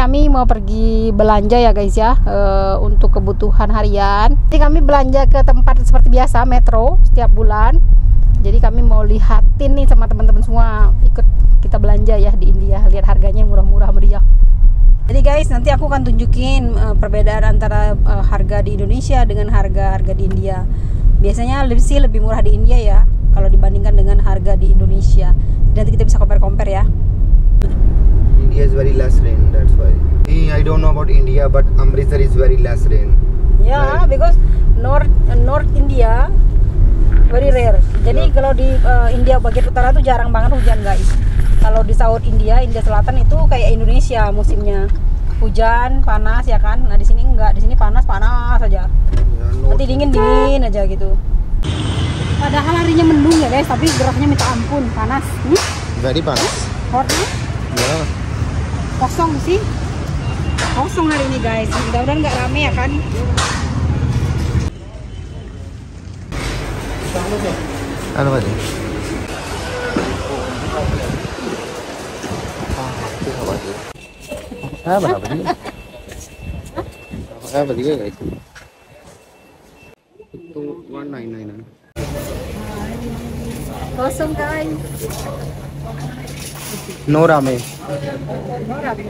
Kami mau pergi belanja ya guys ya, untuk kebutuhan harian. Jadi kami belanja ke tempat seperti biasa, Metro, setiap bulan. Jadi kami mau lihatin nih sama teman-teman semua, ikut kita belanja ya di India, lihat harganya yang murah-murah meriah. Jadi guys, nanti aku akan tunjukin perbedaan antara harga di Indonesia dengan harga di India. Biasanya lebih murah di India ya, kalau dibandingkan dengan harga di Indonesia. Nanti kita bisa compare ya. India is very less rain, that's why. I don't know about India, but Amritsar is very less rain. Yeah, right? Because North India very rare. Jadi kalau di India bagian utara tuh jarang banget hujan guys. Kalau di South India Selatan itu kayak Indonesia musimnya. Hujan, panas ya kan. Nah, di sini enggak, di sini panas aja. Nanti dingin aja gitu. Padahal harinya mendung ya guys, tapi gerahnya minta ampun, panas. Very panas. Hot nih? Yeah. Kosong sih. Kosong hari ini guys. Mudah-mudahan nggak rame ya kan. Ano ba din? Berapa dia guys? Itu 199. Kosong guys. No ramen. No ramen.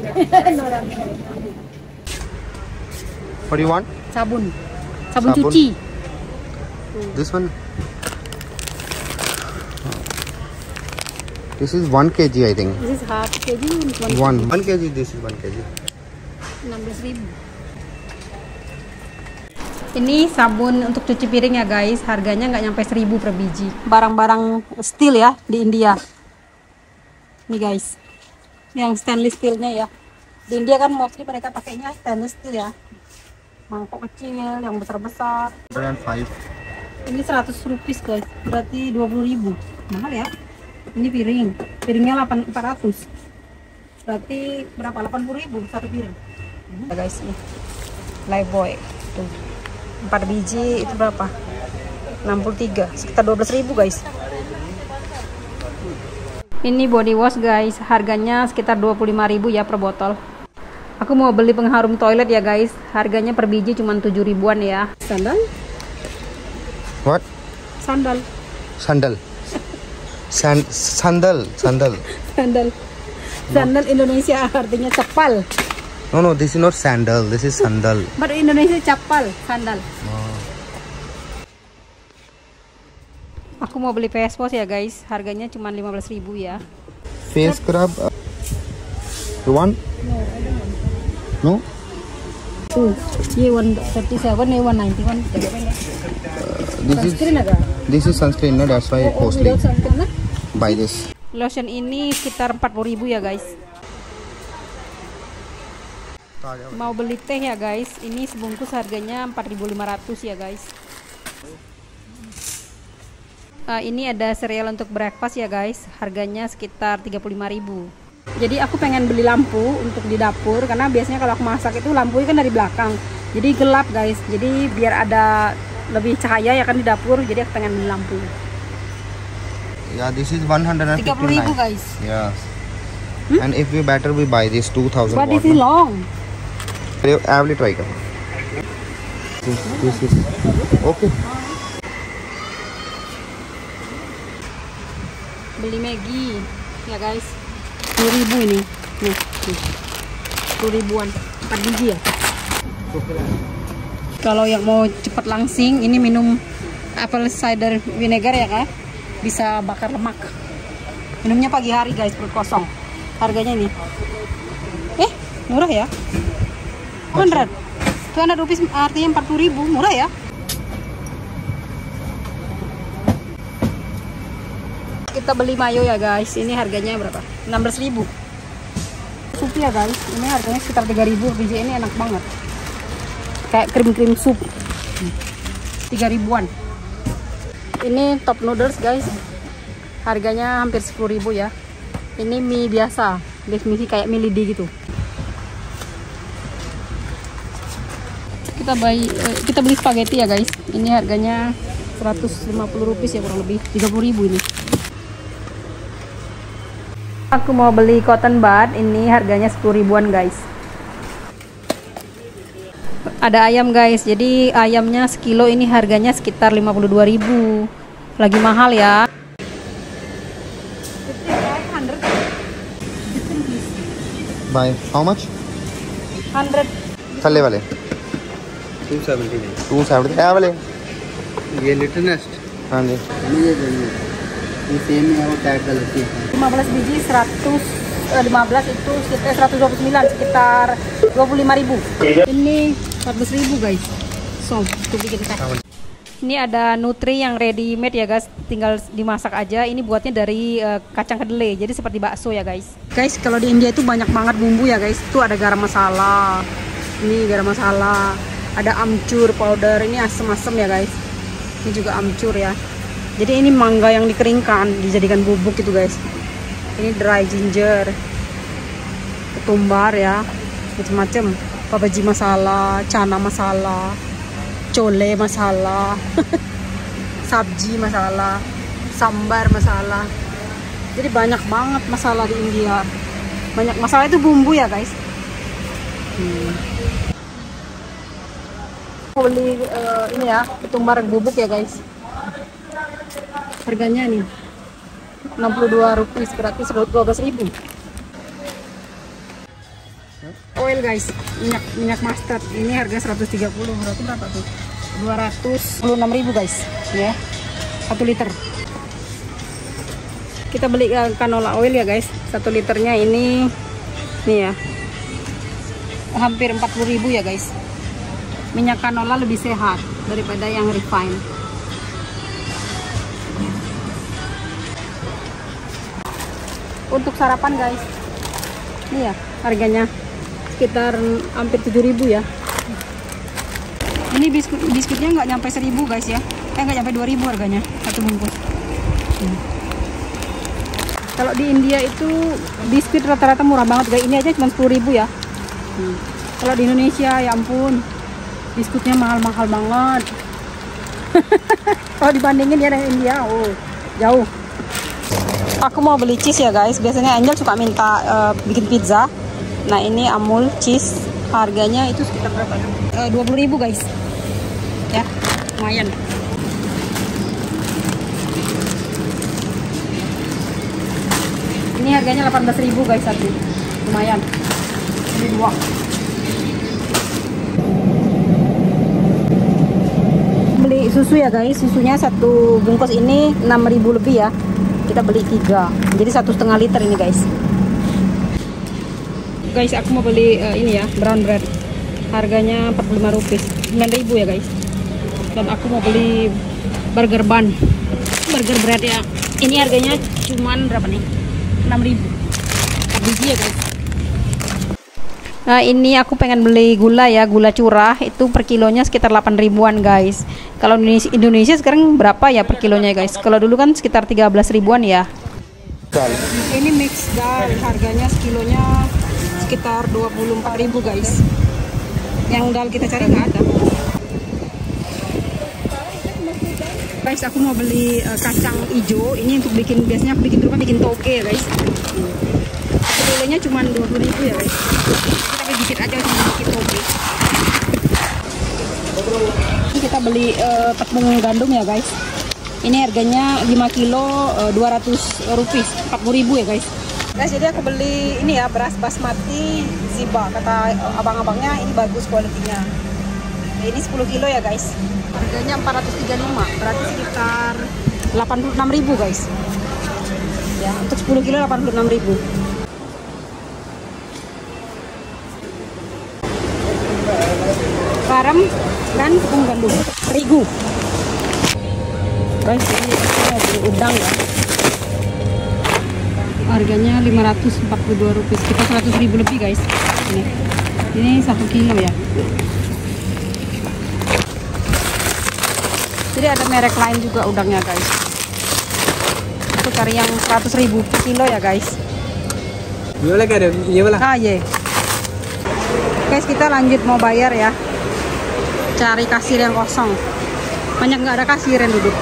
What do you want? Sabun cuci. This one. This is 1 kg I think. This is half kg. 1 kg. This is 1 kg. 16.000. Ini sabun untuk cuci piring ya guys. Harganya nggak nyampe 1.000 per biji. Barang-barang steel ya di India. Nih guys, yang stainless steelnya ya. Di India kan mostly mereka pakainya stainless steel ya. Mangkok kecil, yang besar-besar. 105. Ini 100 rupiah guys, berarti 20.000. Mahal ya. Ini piringnya 400. Berarti berapa? 80.000 satu piring. Ya guys, nih Lifebuoy tuh 4 biji itu berapa? 63, sekitar 12.000 guys. Ini body wash guys, harganya sekitar 25.000 ya per botol. Aku mau beli pengharum toilet ya guys, harganya per biji cuma 7 ribuan ya. Sandal? What? Sandal. Sandal. Sandal. Sandal Indonesia artinya cepal. No, this is not sandal. This is sandal. But Indonesia cepal, sandal. Aku mau beli face wash ya guys, harganya cuma 15.000 ya. Face scrub. You want? No, I don't want. No? Ye 137, ye 191. This is sunscreen, no? That's why costly. Buy this. Lotion ini sekitar 40.000 ya guys. Mau beli teh ya guys, ini sebungkus harganya 4.500 ya guys. Ini ada sereal untuk breakfast ya guys, harganya sekitar 35.000. Jadi aku pengen beli lampu untuk di dapur, karena biasanya kalau aku masak itu lampunya kan dari belakang, jadi gelap guys. Jadi biar ada lebih cahaya ya kan di dapur, jadi aku pengen beli lampu. Yeah, this is 159. 30.000 guys. Yeah. And if we better we buy this 2,000. But this is long. I will try. This is okay. Beli Maggi ya guys, 10.000 ini. Nih. 10 ribuan, 4 biji ya. Kalau yang mau cepat langsing, ini minum apple cider vinegar ya kak, bisa bakar lemak. Minumnya pagi hari guys, perut kosong. Harganya ini murah ya, 200 rupiah, artinya 40.000, murah ya. Kita beli mayo ya guys, ini harganya berapa? 16.000. Sup ya guys, ini harganya sekitar 3.000 biji, ini enak banget. Kayak krim sup. 3 ribuan. Ini top noodles guys, harganya hampir 10.000 ya. Ini mie biasa, definisi kayak mie lidi gitu. Kita beli spaghetti ya guys, ini harganya 150 rupiah ya, kurang lebih 30.000 ini. Aku mau beli cotton bud, ini harganya 10 ribuan guys. ada ayam guys. Jadi ayamnya sekilo ini harganya sekitar 52.000. Lagi mahal ya. Bye. How much? 100. थल्ले वाले 270 में 270 ये वाले ये little nest हाँ जी ये जरूर ये सेम है वो टैग गलत है 15 biji 115 itu sekitar 129, sekitar 25.000. Ini 14.000 guys. So, tuh bikin teh. Ini ada nutri yang ready made ya guys, tinggal dimasak aja. Ini buatnya dari kacang kedelai, jadi seperti bakso ya guys. Guys, kalau di India itu banyak banget bumbu ya guys. Itu ada garam masala, ini garam masala, ada amcur powder, ini asam-asam ya guys. Ini juga amcur ya. Jadi ini mangga yang dikeringkan, dijadikan bubuk gitu guys. Ini dry ginger, ketumbar ya, macam-macam. Pabaji masala, chana masala, chole masala, sabji masala, sambar masala. Jadi banyak banget masala di India. Banyak masala itu bumbu ya guys. Beli ini ya, ketumbar bubuk ya guys. Harganya nih 62 rupiah, berarti 12.000. Oil guys, minyak mustard ini harga 130, berarti berapa tuh? 226.000 guys ya, 1 liter. Kita beli canola oil ya guys, 1 liternya ini nih ya, hampir 40.000 ya guys. Minyak canola lebih sehat daripada yang refined. Untuk sarapan guys, ini ya harganya sekitar hampir 7.000 ya. Ini biskuitnya nggak nyampe 1.000 guys ya, nggak nyampe 2.000 harganya satu bungkus. Kalau di India itu biskuit rata-rata murah banget guys, ini aja cuma 10.000 ya. Kalau di Indonesia ya ampun, biskuitnya mahal-mahal banget. Kalau dibandingin ya dengan India, oh jauh. Aku mau beli cheese ya guys, biasanya Angel suka minta bikin pizza. Nah ini Amul cheese, harganya itu sekitar berapa? 20.000 guys ya, lumayan. Ini harganya 18.000 guys satu, lumayan. Ini dua. Beli susu ya guys, susunya satu bungkus ini 6.000 lebih ya. Kita beli 3, jadi 1,5 liter ini guys. Guys, aku mau beli ini ya, brown bread. Harganya 45 rupiah, 9.000 ya guys. Dan aku mau beli burger bun, burger bread ya. Ini harganya cuman berapa nih? 6.000 biji ya guys. Nah ini aku pengen beli gula ya, gula curah itu per kilonya sekitar 8.000-an guys. Kalau Indonesia sekarang berapa ya per kilonya guys? Kalau dulu kan sekitar 13.000-an ya. Ini mix dal, harganya sekilonya sekitar 24.000 guys. Yang dal kita cari nggak ada. Guys, aku mau beli kacang hijau. Ini untuk bikin, biasanya aku bikin di rumah, bikin toge ya guys. Kilonya cuma 20.000 ya guys. Kita dikit aja cuma bikin toge. Ini kita beli tepung gandum ya guys. Ini harganya 5 kilo 200 rupiah, 40.000 ya guys. Guys, jadi aku beli ini ya, beras basmati Ziba. Kata abang-abangnya ini bagus kualitinya. Ini 10 kilo ya guys. Harganya 435, berarti sekitar 86.000 guys. Ya, untuk 10 kilo 86.000. Garam dan tepung gandum, terigu. Guys, ini mau beli udang ya. Harganya 542 rupiah, sekitar 100.000 lebih guys. Ini 1 kilo ya. Jadi ada merek lain juga udangnya guys. Aku cari yang 100.000 per kilo ya guys. Ah ye. Guys, kita lanjut mau bayar ya. Cari kasir yang kosong. Banyak nggak ada kasir yang duduk.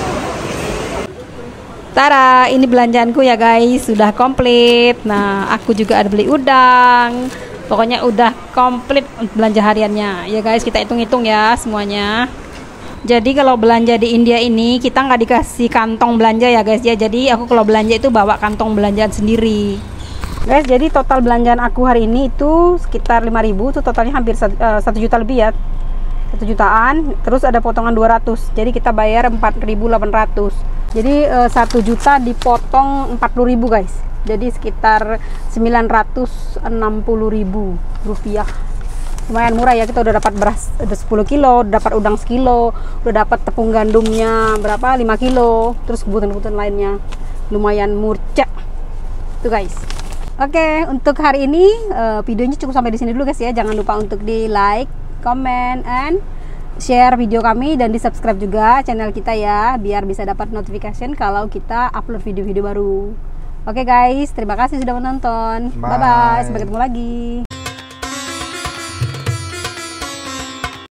Tara, ini belanjaanku ya guys, sudah komplit. Nah, aku juga ada beli udang, Pokoknya udah komplit belanja hariannya. Ya guys, kita hitung-hitung ya semuanya. Jadi kalau belanja di India ini kita nggak dikasih kantong belanja ya guys ya. Jadi aku kalau belanja itu bawa kantong belanjaan sendiri. Guys, jadi total belanjaan aku hari ini itu sekitar 5.000, itu totalnya hampir 1 juta lebih ya. 1 jutaan, terus ada potongan 200. Jadi kita bayar 4.800. Jadi 1 juta dipotong 40.000 guys. Jadi sekitar 960.000 rupiah. Lumayan murah ya, kita udah dapat beras udah 10 kilo, udah dapat udang sekilo, udah dapat tepung gandumnya berapa 5 kilo, terus kebutuhan-kebutuhan lainnya. Lumayan murah. Tuh guys. Oke, untuk hari ini videonya cukup sampai di sini dulu guys ya. Jangan lupa untuk di like, comment, and share video kami dan di subscribe juga channel kita ya, biar bisa dapat notification kalau kita upload video-video baru. Oke guys, terima kasih sudah menonton. Bye bye, sampai ketemu lagi.